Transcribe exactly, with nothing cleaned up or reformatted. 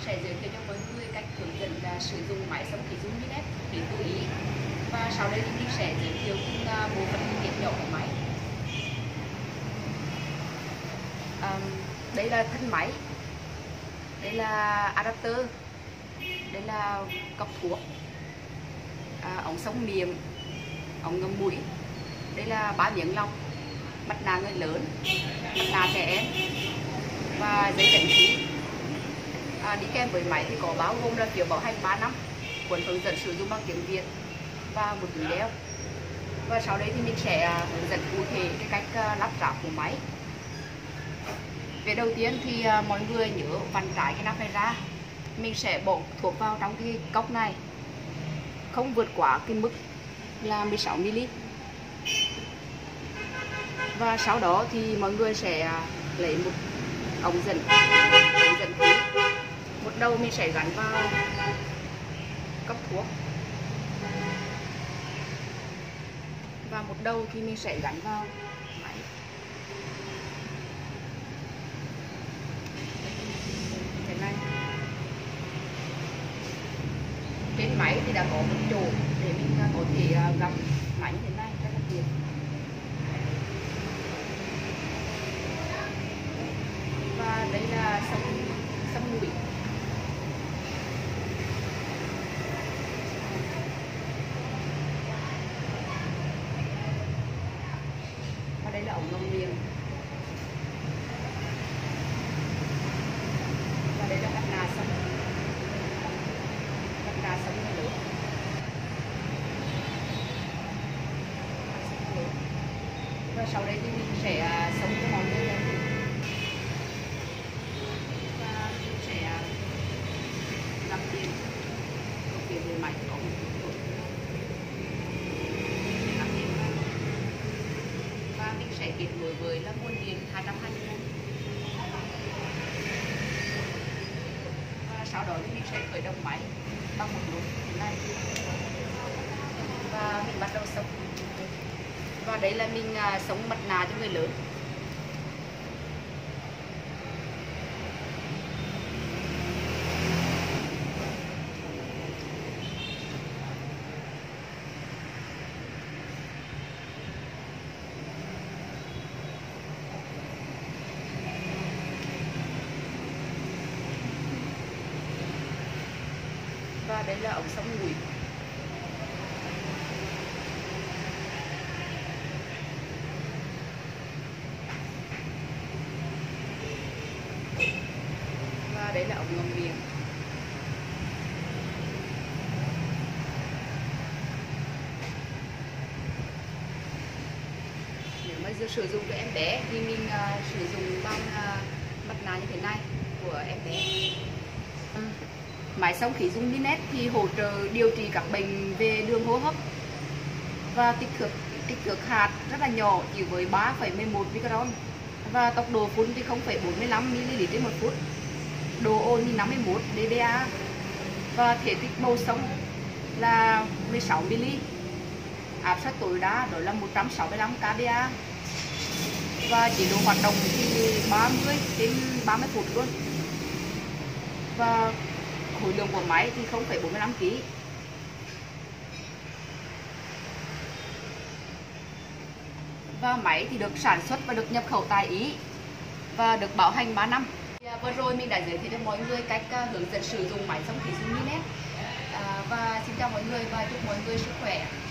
sẽ giới thiệu cho mọi người cách hướng dẫn uh, sử dụng máy xông khí dung Minet để tự ý. Và sau đây thì mình sẽ giới thiệu từng uh, bộ phận linh kiện nhỏ của máy. Um, đây là thân máy, đây là adapter, đây là cốc thuốc, à, ống xông miệng, ống ngâm mũi, đây là ba miếng lọc, mặt nạ người lớn, mặt nạ trẻ em và dây dẫn khí. À, đi kèm với máy thì có bao gồm là phiếu bảo hành ba năm, cuốn hướng dẫn sử dụng bằng tiếng Việt và một túi đeo. Và sau đây thì mình sẽ hướng dẫn cụ thể cái cách lắp ráp của máy. Việc đầu tiên thì mọi người nhớ vặn trái cái nắp này ra, mình sẽ bỏ thuốc vào trong cái cốc này, không vượt quá cái mức là mười sáu mi li lít. Và sau đó thì mọi người sẽ lấy một ống dẫn, ống dẫn khí. Một đầu mình sẽ gắn vào cốc thuốc và một đầu thì mình sẽ gắn vào máy. Thế này. Trên máy thì đã có một chỗ để mình có thể gắm máy như thế này rất là tiện. Và đây là xông xông mũi. Và đây là ống ngâm miệng. Và đây là mặt nạ xông. Mặt nạ xông người lớn. Và sau đây thì mình sẽ xông cho mọi người. Lắp điện, có phía dưới máy có một chút lắp điện và mình sẽ kết nối với là nguồn điện hai trăm hai mươi vôn. Và sau đó thì mình sẽ khởi động máy bằng một nút thế này và mình bắt đầu xông. Và đây là mình xông mặt nạ cho người lớn. Và đây là ống xông mũi. Và đây là ống ngâm miệng. Nếu mà sử dụng cho em bé thì mình uh, sử dụng bằng uh, mặt nạ như thế này của em bé. Ừ. Máy xông khí dung Minet thì hỗ trợ điều trị các bệnh về đường hô hấp và kích thước kích thước hạt rất là nhỏ, chỉ với ba phẩy mười một micron và tốc độ phun thì không phẩy bốn mươi lăm mi li lít trên một phút. Độ ồn thì năm mươi mốt đê bê a và thể tích bầu xông là mười sáu mi li lít. Áp suất tối đa đó là một trăm sáu mươi lăm ca bê a và chế độ hoạt động thì ba mươi đến ba mươi phút luôn. Và khối lượng của máy thì không phẩy bốn mươi lăm ki lô gam. Và máy thì được sản xuất và được nhập khẩu tại Ý và được bảo hành ba năm. Vừa rồi mình đã giới thiệu cho mọi người cách hướng dẫn sử dụng máy xông khí dung Minet. À, và xin chào mọi người và chúc mọi người sức khỏe.